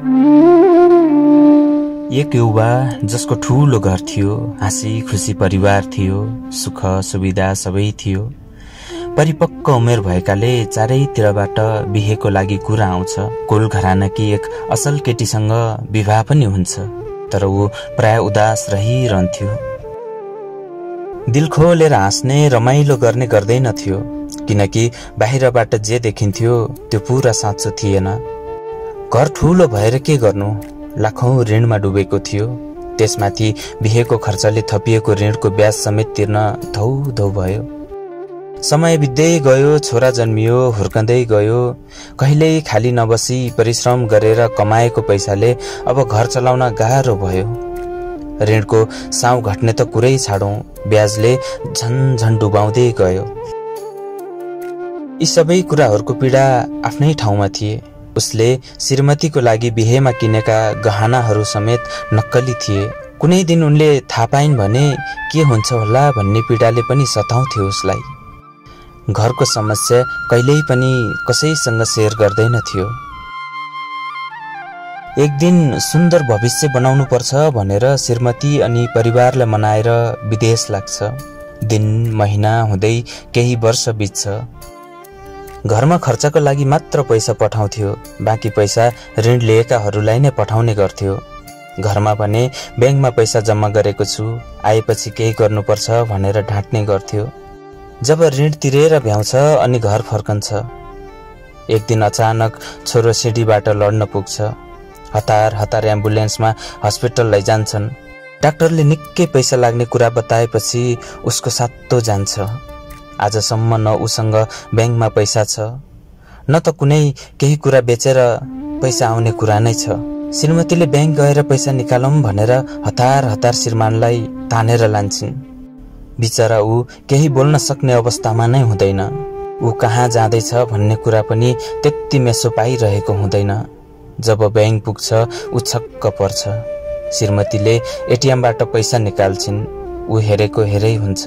एक युवा जसको ठूलो घर थियो, हाँसी खुसी परिवार थियो, सुख सुविधा सबै थियो। परिपक्व उमेर भएकाले चारैतिरबाट बिहेको लागि कुरा आउँछ। कुल घरानाकी एक असल केटीसँग विवाह पनि हुन्छ, तर ऊ प्राय उदास रहिरहन्थ्यो। दिल खोलेर हाँस्ने रमाइलो गर्ने गर्दैनथ्यो, किनकि बाहिरबाट जे देखिन्थ्यो त्यो पूरा साँचो थिएन। घर ठूलो भएर के गर्नु, लाखौं ऋणमा डुबेको थियो। त्यसमाथि बिहेको खर्चले थपिएको ऋणको ब्याज समेत तिर्न धौ धौ भयो। समय बित्दै गयो, छोरा जन्मियो, हुर्कँदै गयो। कहिल्यै खाली नबसी परिश्रम गरेर कमाएको पैसाले अब घर चलाउन गाह्रो भयो। ऋणको साउ घट्ने त कुरै छाडौं, ब्याजले झन झन डुबाउँदै गयो। यी सबै कुराहरूको पीडा आफ्नै ठाउँमा थिए। उसले श्रीमतीको लागि बिहेमा किनेका गहनाहरू समेत नक्कली थिए। कुनै दिन उनले थाहा पाइन् भने के हुन्छ होला भन्ने पीडाले पनि सताउँथ्यो उसलाई। घरको समस्या कहिल्यै पनि कसैसँग शेयर गर्दैनथ्यो। एक दिन सुन्दर भविष्य बनाउनु पर्छ भनेर श्रीमती अनि परिवारलाई मनाएर विदेश लाग्छ। दिन महिना हुँदै केही वर्ष बित्छ। घरमा खर्चको लागि मात्र पैसा पठाउँथ्यो, बाँकी पैसा ऋण लिएकाहरूलाई नै पठाउने गर्थ्यो। घरमा भने ब्याङ्कमा पैसा जम्मा गरेको छु, आएपछि केही गर्नुपर्छ भनेर ढाँट्ने गर्थ्यो। जब ऋण तिरेर भ्याउँछ अनि घर फर्कन्छ, एक दिन अचानक छोरो सिडीबाट लड्न पुग्छ। हतार हतार एम्बुलेन्समा हस्पिटल लैजान्छन्। डाक्टरले निकै पैसा लाग्ने कुरा बताएपछि उसको सातो जान्छ। आजसम्म न उसँग ब्याङ्कमा पैसा छ, न त कुनै केही कुरा बेचेर पैसा आउने कुरा नै छ। श्रीमतीले ब्याङ्क गएर पैसा निकालौँ भनेर हतार हतार श्रीमानलाई तानेर लान्छन्। बिचरा ऊ केही बोल्न सक्ने अवस्थामा नै हुँदैन। ऊ कहाँ जाँदैछ भन्ने कुरा पनि त्यति मेसो पाइरहेको हुँदैन। जब ब्याङ्क पुग्छ ऊ छक्क पर्छ। श्रीमतीले एटिएमबाट पैसा निकाल्छिन्। ऊ हेरेको हेरै हुन्छ।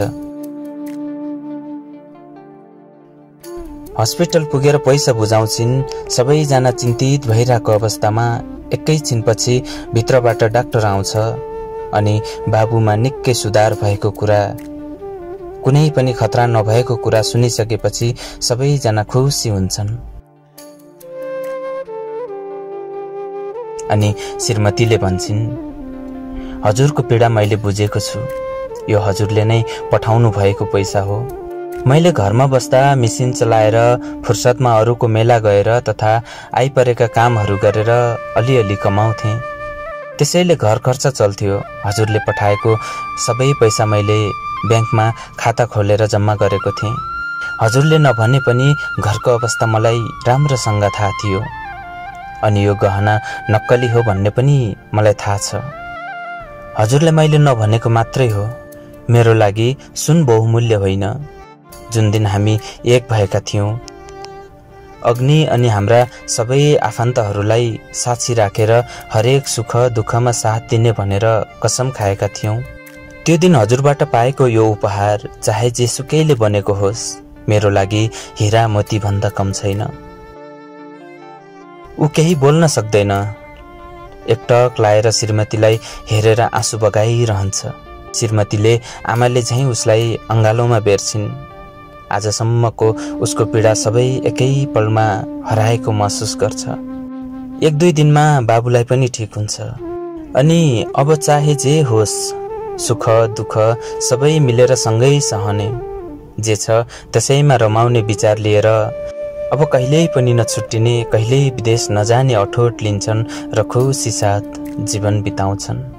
हस्पिटल पुगेर पैसा बुझाउँछिन्। सबैजना चिन्तित भइरहेको अवस्थामा एकैछिनपछि भित्रबाट डाक्टर आउँछ अनि बाबुमा निकै सुधार भएको कुरा, कुनै पनि खतरा नभएको कुरा सुनिसकेपछि सबैजना खुसी हुन्छन्। अनि श्रीमतीले भन्छन्, हजुरको पीडा मैले बुझेको छु। यो हजुरले नै पठाउनु भएको पैसा हो। मैले घरमा बस्दा मिसिन चलाएर फुर्सदमा अरूको मेला गएर तथा आइपरेका कामहरू गरेर अलिअलि कमाउँथे। त्यसैले घर खर्च चल्थ्यो। हजुरले पठाएको सबै पैसा मैले ब्याङ्कमा खाता खोलेर जम्मा गरेको थिएँ। हजुरले नभने पनि घरको अवस्था मलाई राम्रोसँग थाहा थियो। अनि यो गहना नक्कली हो भन्ने पनि मलाई थाहा छ। हजुरले मैले नभनेको मात्रै हो। मेरो लागि सुन बहुमूल्य होइन। जुन दिन हामी एक भएका थियौँ, अग्नि अनि हाम्रा सबै आफन्तहरूलाई साक्षी राखेर हरेक सुख दुःखमा साथ दिने भनेर कसम खाएका थियौँ, त्यो दिन हजुरबाट पाएको यो उपहार चाहे जेसुकैले बनेको होस्, मेरो लागि हीरा मोती भन्दा कम छैन। ऊ केही बोल्न सक्दैन। एकटक लाएर श्रीमतीलाई हेरेर आँसु बगाइरहन्छ। श्रीमतीले आमाले झैं उसलाई अंगालोमा बेर्छिन्। आजसम्मको उसको पीडा सबै एकै पलमा हराएको महसुस गर्छ। एक दुई दिनमा बाबुलाई पनि ठीक हुन्छ। अनि अब चाहे जे होस्, सुख दुःख सबै मिलेर सँगै सहने, जे छ त्यसैमा रमाउने विचार लिएर अब कहिल्यै पनि नछुट्टिने, कहिल्यै विदेश नजाने अठोट लिन्छन् र खुसी साथ जीवन बिताउँछन्।